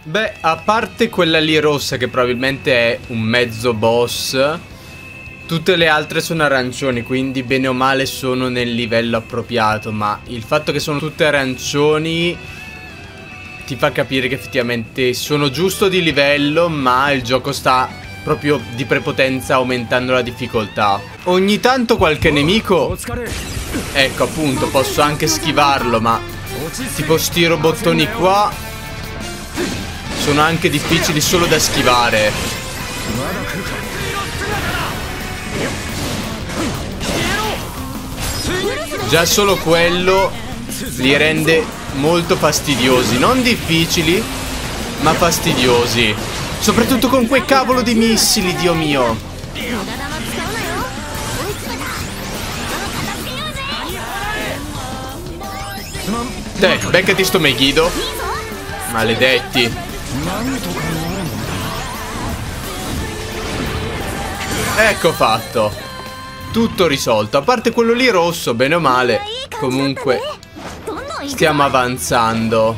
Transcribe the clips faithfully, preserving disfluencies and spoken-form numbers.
Beh, a parte quella lì rossa che probabilmente è un mezzo boss, tutte le altre sono arancioni, quindi bene o male sono nel livello appropriato. Ma il fatto che sono tutte arancioni ti fa capire che effettivamente sono giusto di livello, ma il gioco sta proprio di prepotenza aumentando la difficoltà. Ogni tanto qualche nemico, ecco appunto, posso anche schivarlo, ma tipo sti robottoni qua sono anche difficili solo da schivare. Già solo quello li rende molto fastidiosi. Non difficili, ma fastidiosi. Soprattutto con quei cavolo di missili, Dio mio. Te, beccati sto Megiddo. Maledetti. Ecco fatto. Tutto risolto. A parte quello lì rosso, bene o male. Comunque stiamo avanzando.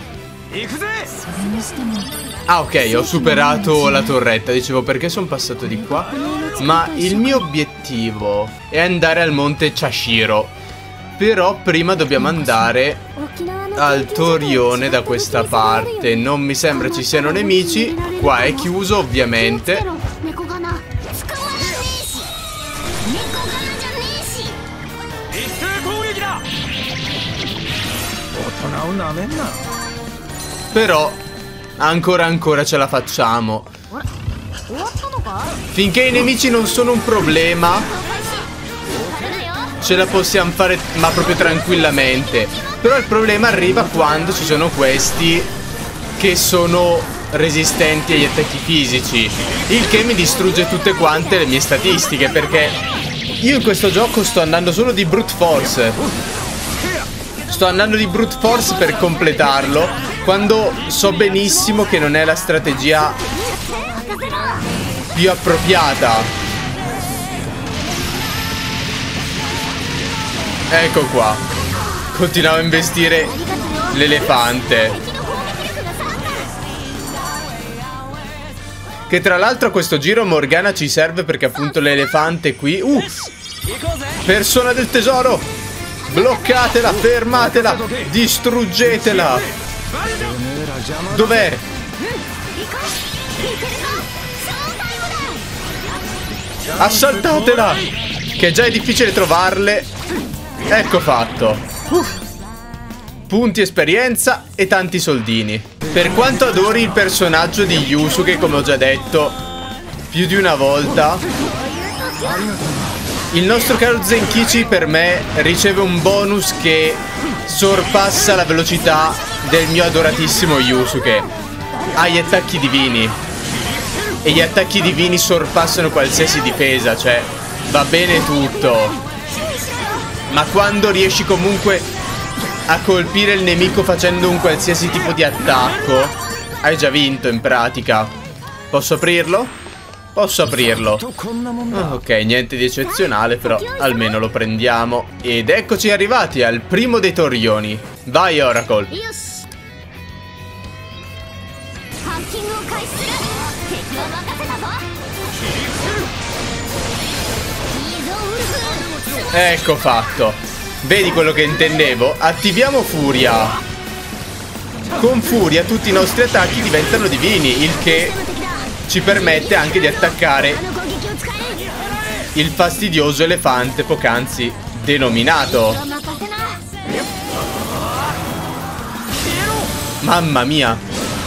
Ah, ok, ho superato la torretta. Dicevo, perché sono passato di qua? Ma il mio obiettivo è andare al monte Chashiro. Però prima dobbiamo andare al torrione da questa parte. Non mi sembra ci siano nemici. Qua è chiuso, ovviamente. Però ancora ancora ce la facciamo. Finché i nemici non sono un problema, ce la possiamo fare, ma proprio tranquillamente. Però il problema arriva quando ci sono questi che sono resistenti agli attacchi fisici, il che mi distrugge tutte quante le mie statistiche, perché io in questo gioco sto andando solo di brute force. Sto andando di brute force per completarlo, quando so benissimo che non è la strategia più appropriata. Ecco qua. Continuavo a investire l'elefante, che tra l'altro a questo giro Morgana ci serve, perché appunto l'elefante qui. Uh! Persona del tesoro! Bloccatela, fermatela, distruggetela. Dov'è? Assaltatela, che già è difficile trovarle. Ecco fatto. uh. Punti esperienza e tanti soldini. Per quanto adori il personaggio di Yusuke, come ho già detto più di una volta, il nostro caro Zenkichi per me riceve un bonus che sorpassa la velocità del mio adoratissimo Yusuke. Ha gli attacchi divini, e gli attacchi divini sorpassano qualsiasi difesa, cioè va bene tutto. Ma quando riesci comunque a colpire il nemico facendo un qualsiasi tipo di attacco, hai già vinto in pratica. Posso aprirlo? Posso aprirlo. Oh, ok, niente di eccezionale, però almeno lo prendiamo. Ed eccoci arrivati al primo dei torrioni. Vai, Oracle. Ecco fatto. Vedi quello che intendevo? Attiviamo Furia. Con Furia tutti i nostri attacchi diventano divini, il che ci permette anche di attaccare il fastidioso elefante poc'anzi denominato. Mamma mia.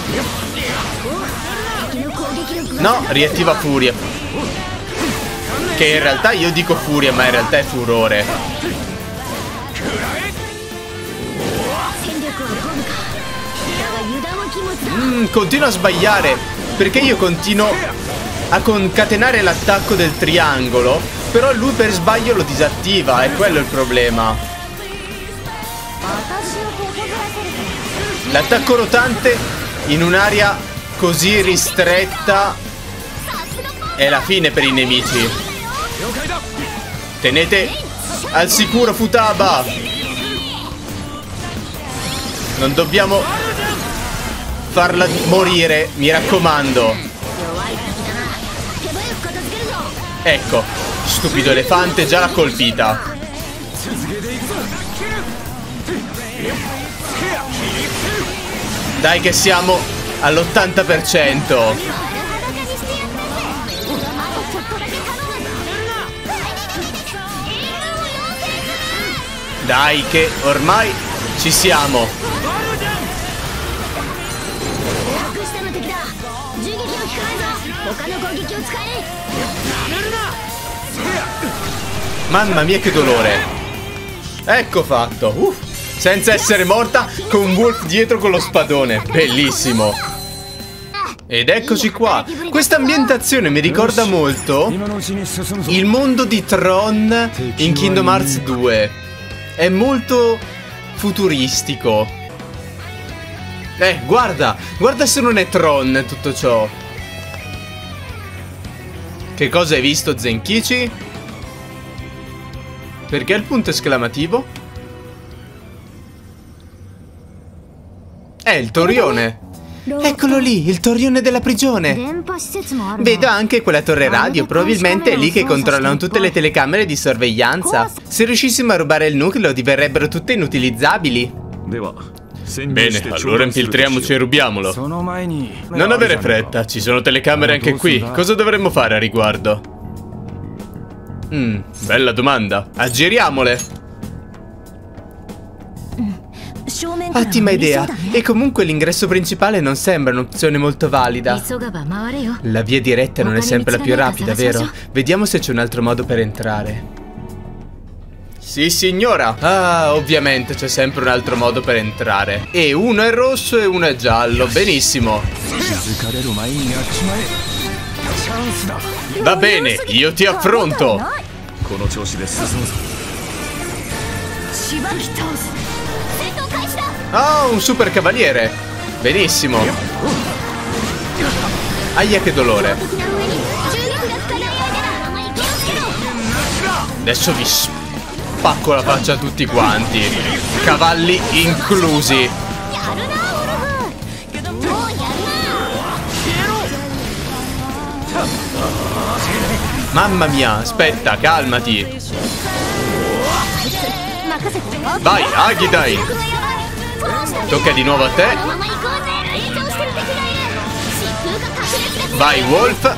No, riattiva Furia. Che in realtà io dico Furia, ma in realtà è Furore. Mm, continuo a sbagliare, perché io continuo a concatenare l'attacco del triangolo, però lui per sbaglio lo disattiva, è quello il problema. L'attacco rotante in un'area così ristretta è la fine per i nemici. Tenete al sicuro Futaba. Non dobbiamo farla morire, mi raccomando. Ecco, stupido elefante, già l'ha colpita. Dai che siamo all'ottanta per cento. Dai che ormai ci siamo. Mamma mia che dolore. Ecco fatto. Uff. Senza essere morta, con Wolf dietro con lo spadone. Bellissimo. Ed eccoci qua. Questa ambientazione mi ricorda molto il mondo di Tron in Kingdom Hearts due. È molto futuristico. Eh, guarda. Guarda se non è Tron tutto ciò. Che cosa hai visto, Zenkichi? Perché il punto esclamativo? È il torrione. Eccolo lì, il torrione della prigione. Vedo anche quella torre radio. Probabilmente è lì che controllano tutte le telecamere di sorveglianza. Se riuscissimo a rubare il nucleo diverrebbero tutte inutilizzabili. Bene, allora infiltriamoci e rubiamolo. Non avere fretta, ci sono telecamere anche qui. Cosa dovremmo fare a riguardo? Mm, bella domanda. Aggiriamole. Ottima idea. E comunque l'ingresso principale non sembra un'opzione molto valida. La via diretta non è sempre la più rapida, vero? Vediamo se c'è un altro modo per entrare. Sì, signora. Ah, ovviamente c'è sempre un altro modo per entrare. E uno è rosso e uno è giallo. Benissimo. Va bene, io ti affronto. Oh, un super cavaliere. Benissimo. Aia che dolore. Adesso vi spacco la faccia a tutti quanti. Cavalli inclusi. Mamma mia, aspetta, calmati. Vai, Agidai. Tocca di nuovo a te. Vai, Wolf.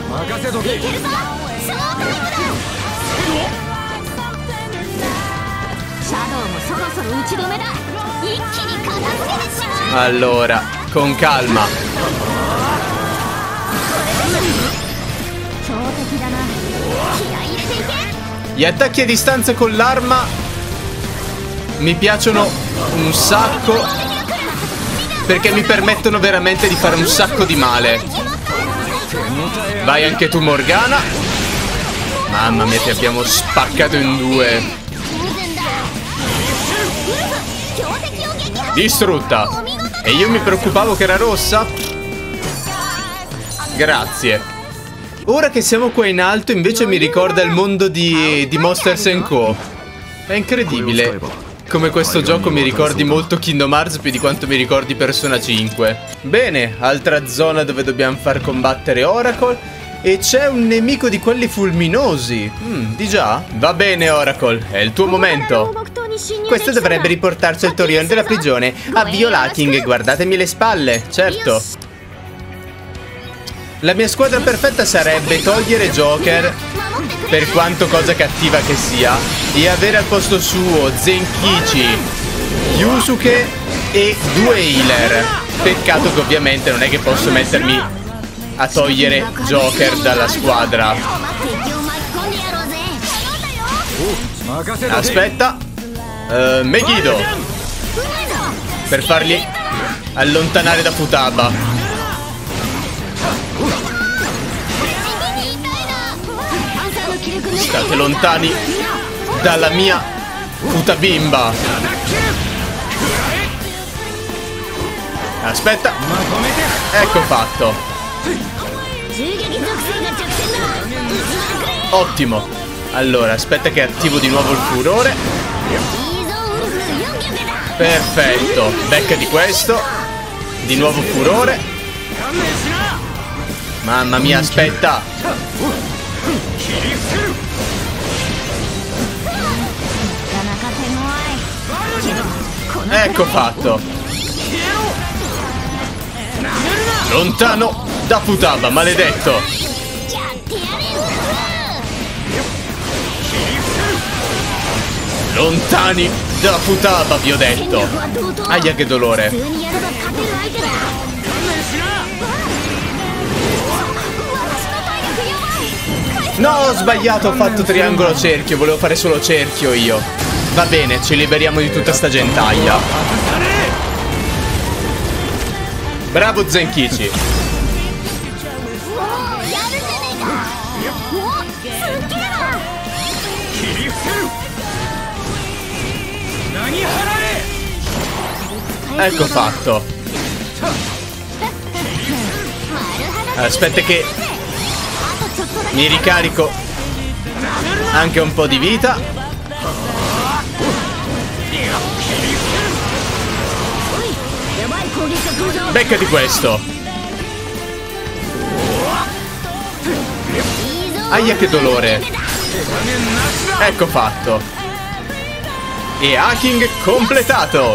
Allora, con calma. Gli attacchi a distanza con l'arma mi piacciono un sacco, perché mi permettono veramente di fare un sacco di male. Vai anche tu, Morgana. Mamma mia, ti abbiamo spaccato in due. Distrutta. E io mi preoccupavo che era rossa. Grazie. Ora che siamo qua in alto invece mi ricorda il mondo di, di Monsters and Co. È incredibile come questo gioco mi ricordi molto Kingdom Hearts più di quanto mi ricordi Persona cinque. Bene, altra zona dove dobbiamo far combattere Oracle. E c'è un nemico di quelli fulminosi. Mm, di già? Va bene, Oracle, è il tuo momento. Questo dovrebbe riportarci al torrione della prigione. Avvio l'hacking, guardatemi le spalle, certo. La mia squadra perfetta sarebbe togliere Joker, per quanto cosa cattiva che sia, e avere al posto suo Zenkichi, Yusuke e due healer. Peccato che ovviamente non è che posso mettermi a togliere Joker dalla squadra. Aspetta. uh, Megiddo, per farli allontanare da Futaba. State lontani dalla mia Futabimba. Aspetta. Ecco fatto. Ottimo. Allora, aspetta che attivo di nuovo il furore. Perfetto. Becca di questo. Di nuovo furore. Mamma mia, aspetta. Ecco fatto. Lontano da Futaba, maledetto. Lontani da Futaba, vi ho detto. Aia, che dolore. No, ho sbagliato, ho fatto triangolo cerchio. Volevo fare solo cerchio io. Va bene, ci liberiamo di tutta sta gentaglia. Bravo Zenkichi. Ecco fatto. Aspetta che mi ricarico anche un po' di vita. Beccati questo. Aia, che dolore. Ecco fatto. E hacking completato.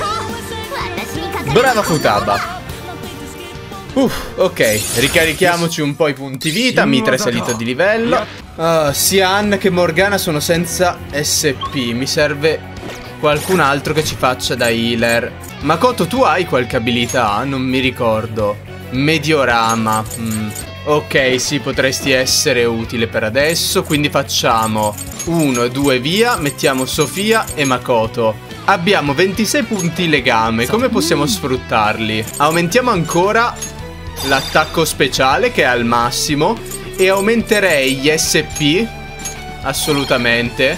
Brava Futaba. Uff, ok, ricarichiamoci un po' i punti vita. Mitra è salito di livello. uh, Sia Anna che Morgana sono senza S P. Mi serve qualcun altro che ci faccia da healer. Makoto, tu hai qualche abilità? Non mi ricordo. Mediorama. mm. Ok, sì, potresti essere utile per adesso. Quindi facciamo uno e due via. Mettiamo Sofia e Makoto. Abbiamo ventisei punti legame. Come possiamo sfruttarli? Aumentiamo ancora l'attacco speciale, che è al massimo, e aumenterei gli S P assolutamente.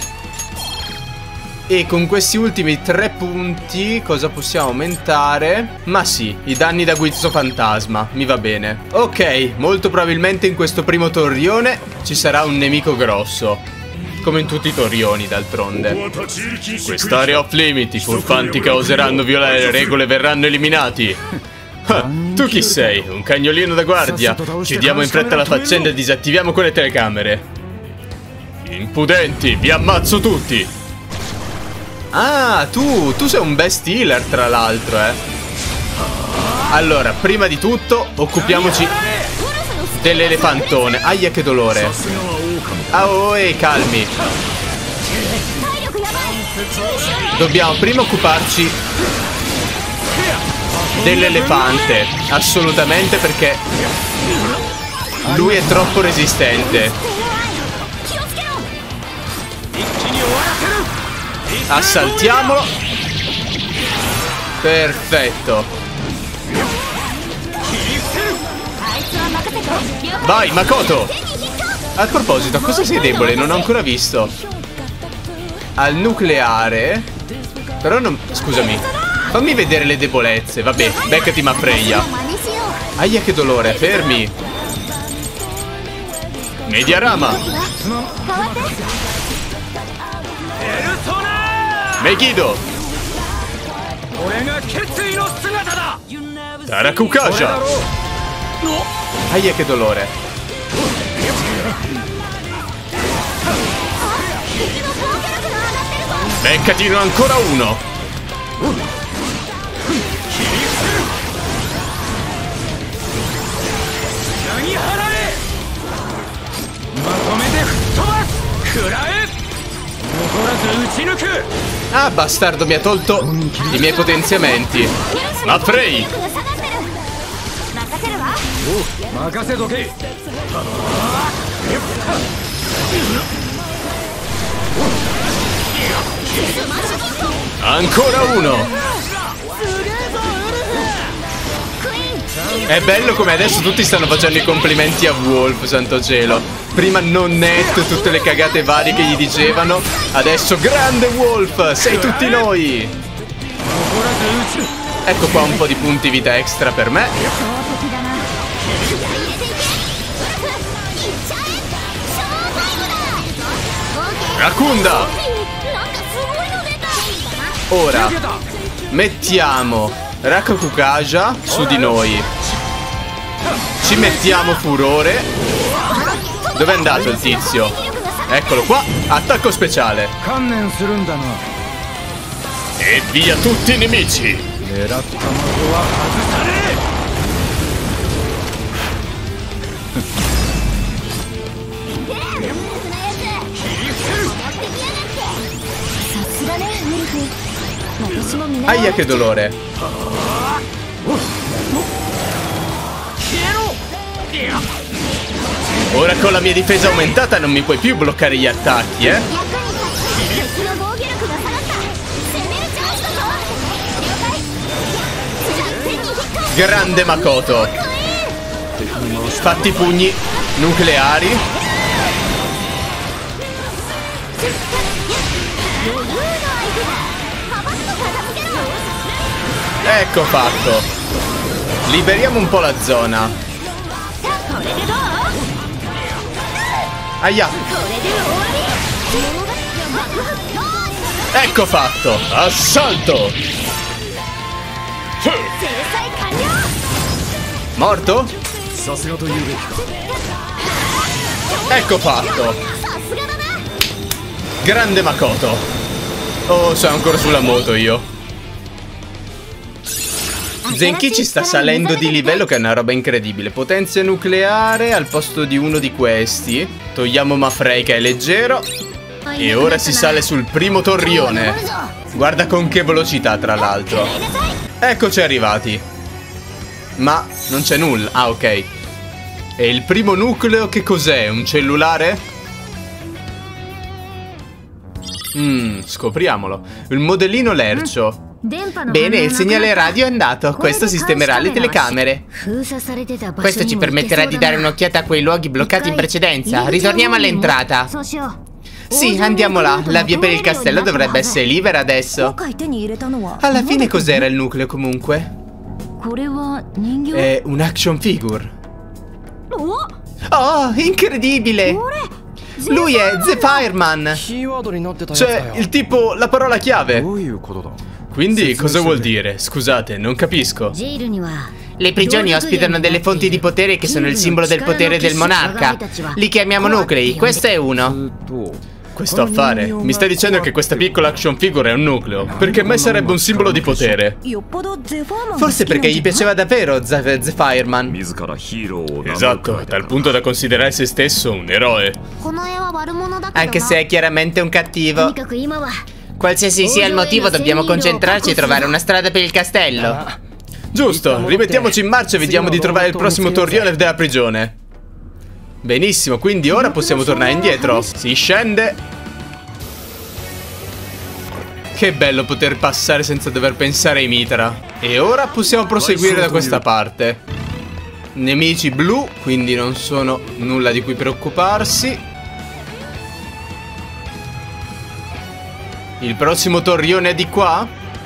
E con questi ultimi tre punti cosa possiamo aumentare? Ma sì, i danni da guizzo fantasma. Mi va bene. Ok, molto probabilmente in questo primo torrione ci sarà un nemico grosso, come in tutti i torrioni, d'altronde. Quest'area off limit. I furfanti che oseranno violare le regole verranno eliminati. Ah, tu chi sei? Un cagnolino da guardia? Chiudiamo in fretta la faccenda e disattiviamo quelle telecamere. Impudenti, vi ammazzo tutti. Ah, tu, tu sei un best healer, tra l'altro, eh. Allora, prima di tutto, occupiamoci dell'elefantone. Aia, che dolore. Ah, oh, ehi, calmi. Dobbiamo prima occuparci dell'elefante. Assolutamente, perché lui è troppo resistente. Assaltiamolo. Perfetto. Vai, Makoto. A proposito, a cosa sei debole? Non ho ancora visto. Al nucleare. Però non... Scusami. Fammi vedere le debolezze. Vabbè, beccati Mafreya. Aia, che dolore, fermi. Mediarama. Megiddo. Tarakukaja. Aia, che dolore. Beccatino ancora uno. Ah, bastardo, mi ha tolto i miei potenziamenti. Ma Frey. Ancora uno. È bello come adesso tutti stanno facendo i complimenti a Wolf, santo cielo. Prima non netto, tutte le cagate varie che gli dicevano. Adesso grande Wolf, sei tutti noi. Ecco qua un po' di punti vita extra per me. Rakunda. Ora mettiamo Rakukaja su di noi. Ci mettiamo furore. Dov'è andato il tizio? Eccolo qua. Attacco speciale. E via tutti i nemici. Aia, che dolore. Ora con la mia difesa aumentata non mi puoi più bloccare gli attacchi, eh? Grande Makoto. Fatti i pugni nucleari. Ecco fatto. Liberiamo un po' la zona. Aia. Ecco fatto. Assalto. Morto? Ecco fatto. Grande Makoto. Oh, sono ancora sulla moto io. Zenkichi sta salendo di livello, che è una roba incredibile. Potenza nucleare al posto di uno di questi. Togliamo Mafrei, che è leggero. E ora si sale sul primo torrione. Guarda con che velocità, tra l'altro. Eccoci arrivati. Ma non c'è nulla. Ah, ok. E il primo nucleo che cos'è? Un cellulare? Mmm, scopriamolo. Il modellino lercio. Bene, il segnale radio è andato. Questo sistemerà le telecamere. Questo ci permetterà di dare un'occhiata a quei luoghi bloccati in precedenza. Ritorniamo all'entrata. Sì, andiamo là. La via per il castello dovrebbe essere libera adesso. Alla fine cos'era il nucleo comunque? È un action figure. Oh, incredibile! Lui è The Fireman. Cioè, il tipo, la parola chiave. Quindi cosa vuol dire? Scusate, non capisco. Le prigioni ospitano delle fonti di potere che sono il simbolo del potere del monarca. Li chiamiamo nuclei, questo è uno. Questo affare? Mi stai dicendo che questa piccola action figure è un nucleo? Perché mai sarebbe un simbolo di potere? Forse perché gli piaceva davvero The, The Fireman. Esatto, dal punto da considerare se stesso un eroe. Anche se è chiaramente un cattivo. Qualsiasi sia il motivo, dobbiamo concentrarci e trovare una strada per il castello. Giusto, rimettiamoci in marcia e vediamo di trovare il prossimo torrione della prigione. Benissimo, quindi ora possiamo tornare indietro. Si scende. Che bello poter passare senza dover pensare ai Mitra. E ora possiamo proseguire da questa parte. Nemici blu, quindi non sono nulla di cui preoccuparsi. Il prossimo torrione è di qua?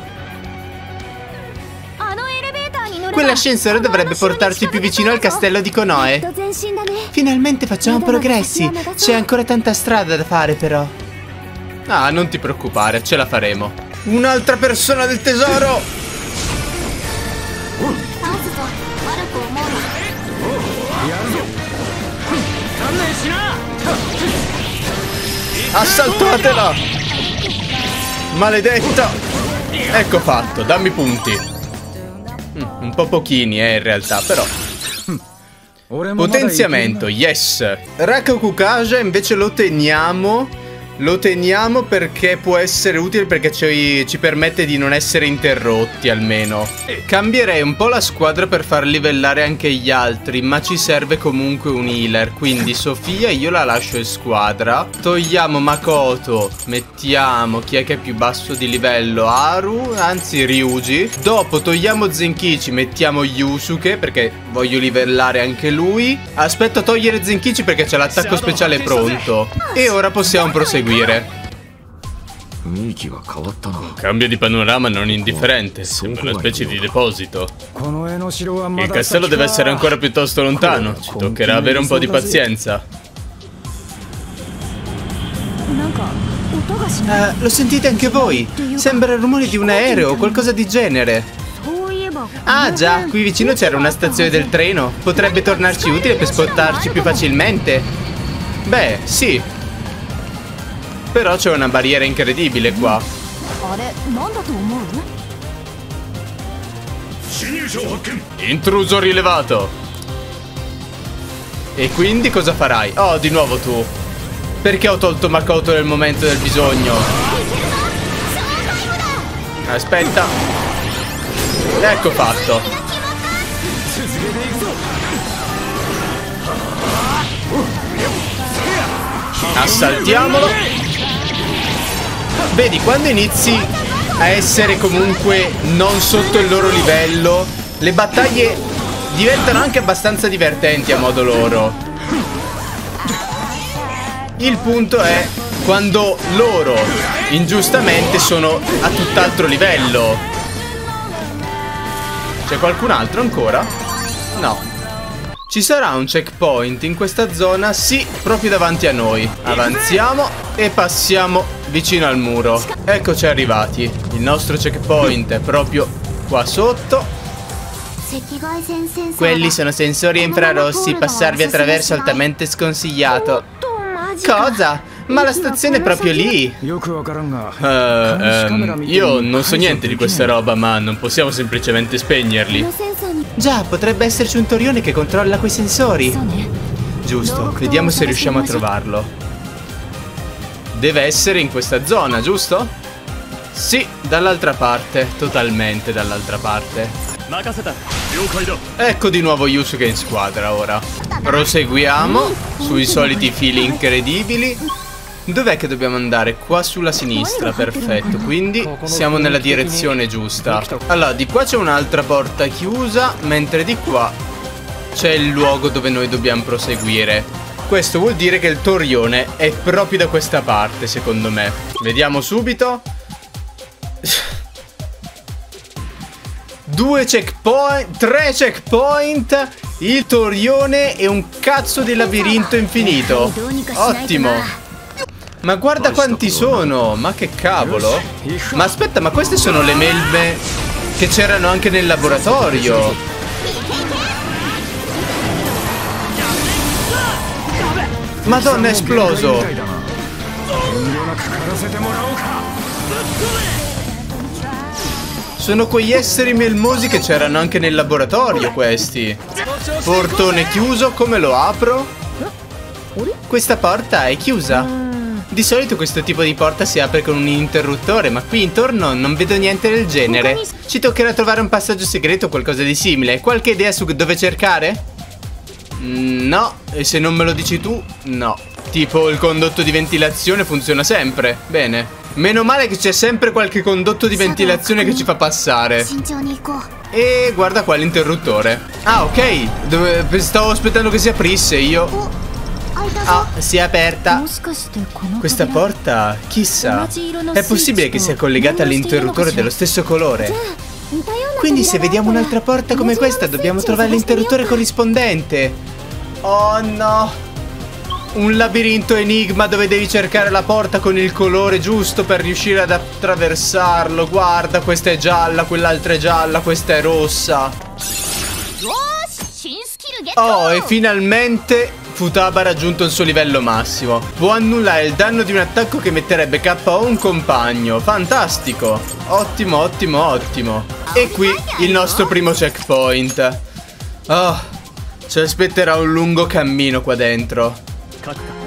Quell'ascensore dovrebbe portarci più vicino al castello di Konoe. Finalmente facciamo progressi. C'è ancora tanta strada da fare però. Ah, non ti preoccupare, ce la faremo. Un'altra persona del tesoro! Assaltatela! Maledetta! Ecco fatto, dammi punti. mm, Un po' pochini, eh, in realtà, però. Potenziamento, yes. Rakokukage invece lo teniamo. Lo teniamo perché può essere utile, perché ci, ci permette di non essere interrotti almeno. Cambierei un po' la squadra per far livellare anche gli altri, ma ci serve comunque un healer. Quindi Sofia io la lascio in squadra. Togliamo Makoto, mettiamo chi è che è più basso di livello, Haru, anzi Ryuji. Dopo togliamo Zenkichi, mettiamo Yusuke perché voglio livellare anche lui. Aspetto a togliere Zenkichi perché c'è l'attacco speciale pronto. E ora possiamo proseguire. Cambio di panorama non indifferente. Sembra una specie di deposito. Il castello deve essere ancora piuttosto lontano. Ci toccherà avere un po' di pazienza. Uh, lo sentite anche voi? Sembra il rumore di un aereo o qualcosa di genere. Ah già, qui vicino c'era una stazione del treno. Potrebbe tornarci utile per spostarci più facilmente. Beh, sì. Però c'è una barriera incredibile qua. Intruso rilevato. E quindi cosa farai? Oh, di nuovo tu. Perché ho tolto Makoto nel momento del bisogno? Aspetta. Ecco fatto. Assaltiamolo. Vedi, quando inizi a essere comunque non sotto il loro livello, le battaglie diventano anche abbastanza divertenti a modo loro. Il punto è quando loro ingiustamente sono a tutt'altro livello. C'è qualcun altro ancora? No. Ci sarà un checkpoint in questa zona? Sì, proprio davanti a noi. Avanziamo e passiamo vicino al muro. Eccoci arrivati. Il nostro checkpoint è proprio qua sotto. Quelli sono sensori infrarossi. Passarvi attraverso è altamente sconsigliato. Cosa? Ma la stazione è proprio lì. uh, um, Io non so niente di questa roba, ma non possiamo semplicemente spegnerli. Già, potrebbe esserci un torione che controlla quei sensori. Giusto, vediamo se riusciamo a trovarlo. Deve essere in questa zona, giusto? Sì, dall'altra parte. Totalmente dall'altra parte. Ecco di nuovo Yusuke in squadra ora. Proseguiamo sui soliti fili incredibili. Dov'è che dobbiamo andare? Qua sulla sinistra, perfetto. Quindi siamo nella direzione giusta. Allora, di qua c'è un'altra porta chiusa, mentre di qua c'è il luogo dove noi dobbiamo proseguire. Questo vuol dire che il torione è proprio da questa parte, secondo me. Vediamo subito. Due checkpoint, tre checkpoint, il torione e un cazzo di labirinto infinito. Ottimo. Ma guarda quanti sono. Ma che cavolo. Ma aspetta, ma queste sono le melme che c'erano anche nel laboratorio. Madonna, è esploso. Sono quegli esseri melmosi che c'erano anche nel laboratorio, questi. Portone chiuso, come lo apro? Questa porta è chiusa. Di solito questo tipo di porta si apre con un interruttore, ma qui intorno non vedo niente del genere. Ci toccherà trovare un passaggio segreto o qualcosa di simile. Qualche idea su dove cercare? No, e se non me lo dici tu, no. Tipo il condotto di ventilazione funziona sempre. Bene. Meno male che c'è sempre qualche condotto di ventilazione che ci fa passare. E guarda qua l'interruttore. Ah, ok. Dove... Stavo aspettando che si aprisse io. Ah, si è aperta. Questa porta, chissà. È possibile che sia collegata all'interruttore dello stesso colore. Quindi se vediamo un'altra porta come questa, dobbiamo trovare l'interruttore corrispondente. Oh no. Un labirinto enigma dove devi cercare la porta con il colore giusto per riuscire ad attraversarlo. Guarda, questa è gialla, quell'altra è gialla, questa è rossa. Oh, e finalmente Futaba ha raggiunto il suo livello massimo. Può annullare il danno di un attacco che metterebbe K O un compagno. Fantastico. Ottimo, ottimo, ottimo. E qui il nostro primo checkpoint. Oh, ci aspetterà un lungo cammino qua dentro.